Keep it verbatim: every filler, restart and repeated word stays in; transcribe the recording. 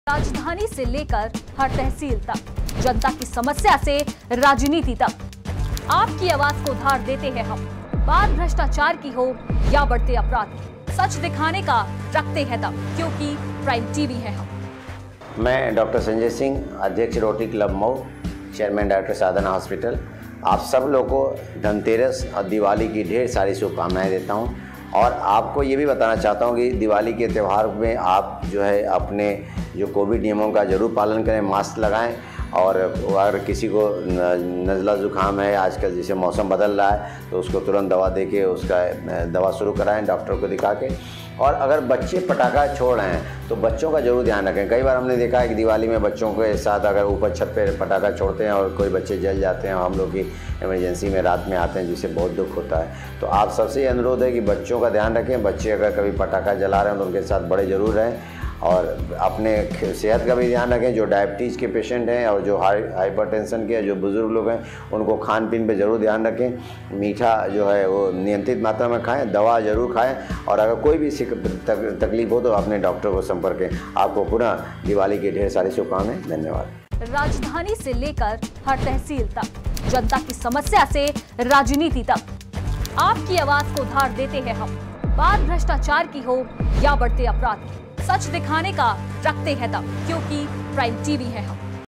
राजधानी से लेकर हर तहसील तक जनता की समस्या से राजनीति तक आपकी आवाज को उधार देते हैं हम। बात भ्रष्टाचार की हो या बढ़ते अपराध की, सच दिखाने का रखते हैं दम, क्योंकि प्राइम टीवी है हम। मैं डॉक्टर संजय सिंह, अध्यक्ष Rotary Club Mau, chairman doctor Sadhana hospital. आप सब लोगों को धनतेरस और दिवाली की ढेर सारी शुभकामनाएं देता हूं और आपको ये भी बताना चाहता हूं कि दिवाली के त्यौहार में आप जो है अपने जो कोविड नियमों का ज़रूर पालन करें, मास्क लगाएं और अगर किसी को नज़ला ज़ुकाम है, आजकल जैसे मौसम बदल रहा है तो उसको तुरंत दवा देके उसका दवा शुरू कराएं डॉक्टर को दिखा के। और अगर बच्चे पटाखा छोड़ रहे हैं तो बच्चों का ज़रूर ध्यान रखें। कई बार हमने देखा है कि दिवाली में बच्चों के साथ अगर ऊपर छत पे पटाखा छोड़ते हैं और कोई बच्चे जल जाते हैं, हम लोग की इमरजेंसी में रात में आते हैं, जिससे बहुत दुख होता है। तो आप सबसे ये अनुरोध है कि बच्चों का ध्यान रखें। बच्चे अगर कभी पटाखा जला रहे हैं तो उनके साथ बड़े ज़रूर रहें और अपने सेहत का भी ध्यान रखें। जो डायबिटीज़ के पेशेंट हैं और जो हाई हाइपरटेंशन के जो बुज़ुर्ग लोग हैं उनको खान पीन पे ज़रूर ध्यान रखें। मीठा जो है वो नियंत्रित मात्रा में खाएं, दवा ज़रूर खाएं और अगर कोई भी तक, तकलीफ हो तो अपने डॉक्टर को संपर्क करें। आपको पुनः दिवाली की ढेर सारी शुभकामनाएं। धन्यवाद। राजधानी से लेकर हर तहसील तक जनता की समस्या से राजनीति तक आपकी आवाज को उधार देते हैं हम। बात भ्रष्टाचार की हो या बढ़ते अपराध की, सच दिखाने का रखते हैं दम, क्योंकि प्राइम टीवी है हम।